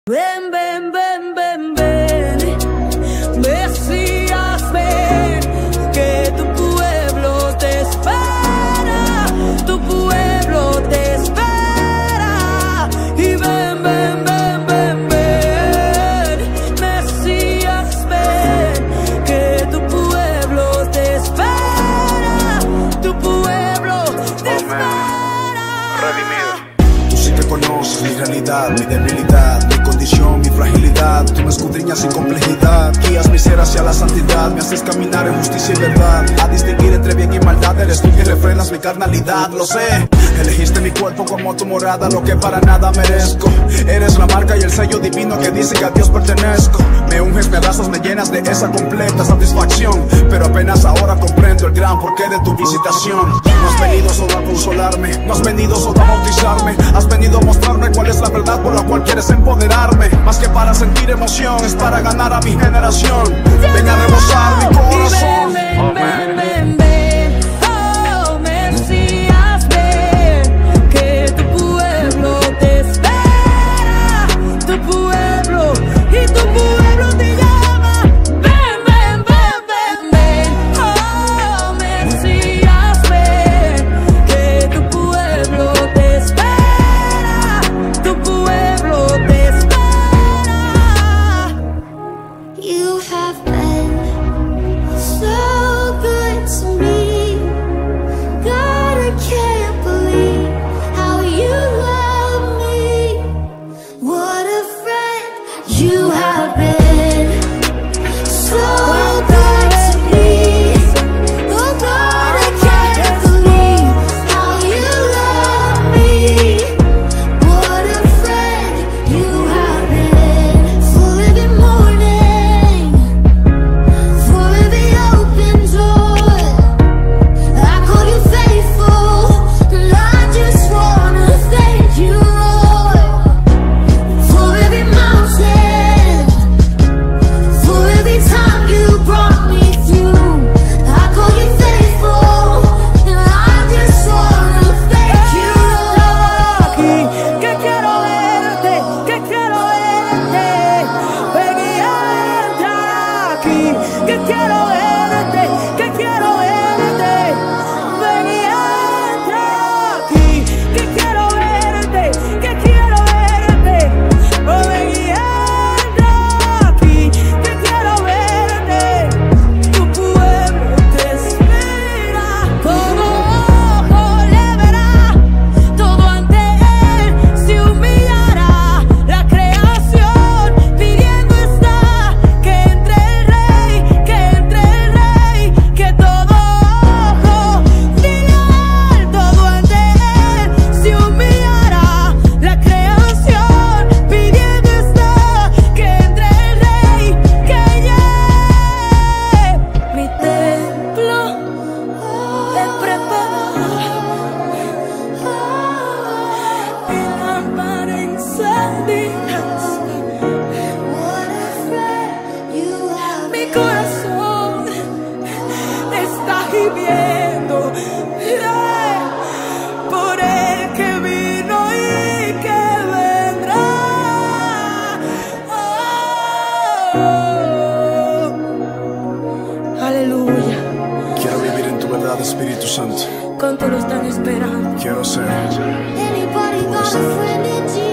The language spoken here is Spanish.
Ven, ven, ven, ven, ven, Mesías, ven, que tu pueblo te espera, tu pueblo te espera. Y ven, ven, ven, ven, ven, Mesías, ven, que tu pueblo te espera, tu pueblo te espera. Redimido. Tú sí que conoces mi realidad, mi debilidad, mi condición, mi fragilidad. Tú me escudriñas sin complejidad, guías mi ser hacia la santidad, me haces caminar en justicia y verdad, a distinguir entre bien y maldad. Eres tú quien refrenas mi carnalidad, lo sé. Elegiste mi cuerpo como tu morada, lo que para nada merezco. Eres la marca y el sello divino que dice que a Dios pertenezco. Me unges, me abrazas, me llenas de esa completa satisfacción, pero apenas ahora comprendo el gran porqué de tu visitación. No has venido solo a consolarme, no has venido solo a bautizarme, has venido a mostrarme cuál es la verdad por la cual quieres empoderarme. Más que para sentir emoción, es para ganar a mi generación. Ven a rebosar mi corazón. Ven, ven, ven, ven, oh Mesías, ven, que tu pueblo te espera, tu pueblo, y tu pueblo te llama. Ven, ven, ven, ven, ven, oh Mesías, ven, que tu pueblo te espera, tu pueblo te espera. You have been so good to me, God, I can't believe how you love me. What a friend you have been, so good to me. Oh God, I can't believe how you love me. What a friend you have been. For every morning, for every open door, I call you faithful, and I just wanna thank you, Lord. For every mountain, for every time you brought me through, I call you faithful, and I just wanna thank you, Lord. Que quiero verte, que quiero verte, ven y entra aquí. Que quiero verte, que quiero verte, ven y entra aquí. Que quiero verte, que quiero verte, oh ven y entra aquí. Que quiero verte, tu pueblo te espera. Todo ojo le verá, todo ante él se humillará. La creación pidiendo está que entre el rey, que todo ojo dirá. Todo ante él se humillará. La creación pidiendo está que entre el rey, que llegue. Mi templo he preparado, mi lámpara encendida. What a friend you have Mi been. corazón está gimiendo, por el que vino y que vendrá. Oh, aleluya. Quiero vivir en tu verdad, Espíritu Santo. ¿Cuánto lo están esperando? Quiero ser Anybody got a friend in Jesus?